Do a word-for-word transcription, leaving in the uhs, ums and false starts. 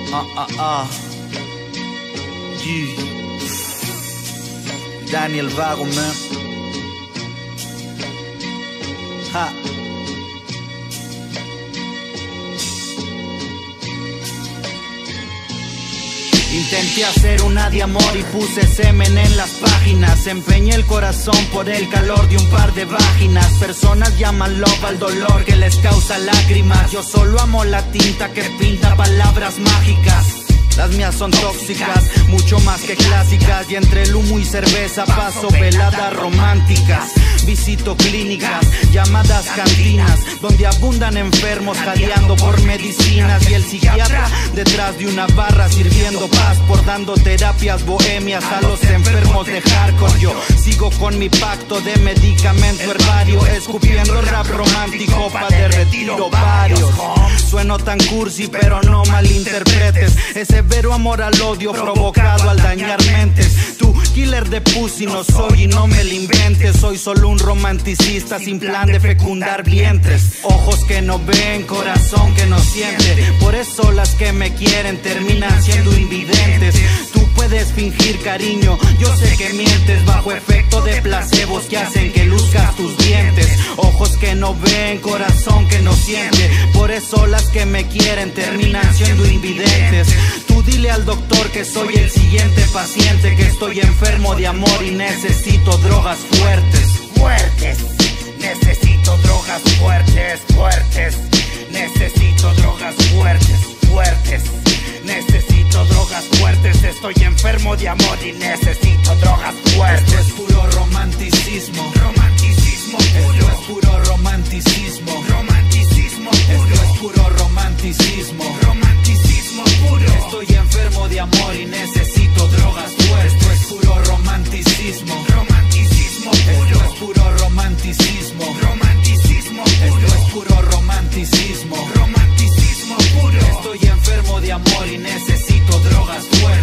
Ah, ah, ah. Yeah. Daniel Vago, man. Ha. Intenté hacer una de amor y puse semen en las páginas. Empeñé el corazón por el calor de un par de vaginas. Personas llaman love al dolor que les causa lágrimas. Yo solo amo la tinta que pinta palabras mágicas. Las mías son tóxicas, mucho más que clásicas. Y entre el humo y cerveza paso veladas románticas. Visito clínicas, llamadas cantinas, donde abundan enfermos jadeando por medicinas. Y el psiquiatra detrás de una barra sirviendo paz, por dando terapias bohemias a los enfermos de hardcore. Yo sigo con mi pacto de medicamento herbario, escupiendo rap romántico pa' de retiro varios. Sueno tan cursi pero no malinterpretes ese vero amor al odio provocado al dañar mentes. Tú, killer de pussy no soy y no me lo inventes. Soy solo un romanticista sin plan de fecundar vientres. Ojos que no ven, corazón que no siente. Por eso las que me quieren terminan siendo invidentes. Tú puedes fingir cariño, yo sé que mientes bajo efecto de placebos que hacen que luzcas tus dientes. Ojos que no ven, corazón que no siente. Por eso las que me quieren terminan siendo invidentes. Tú dile al doctor que soy el siguiente paciente, que estoy enfermo de amor y necesito drogas fuertes. Fuertes, necesito drogas fuertes, fuertes. Necesito drogas fuertes, fuertes. Necesito drogas fuertes. Estoy enfermo de amor y necesito drogas fuertes. Esto es puro romanticismo, romanticismo puro. Esto es puro romanticismo, romanticismo puro. Esto es puro romanticismo, romanticismo puro. Estoy enfermo de amor y necesito drogas fuertes. Esto es puro romanticismo, romanticismo puro. Esto es puro romanticismo, romanticismo puro. Esto es puro romanticismo, romanticismo puro. Estoy enfermo de amor y necesito drogas fuertes.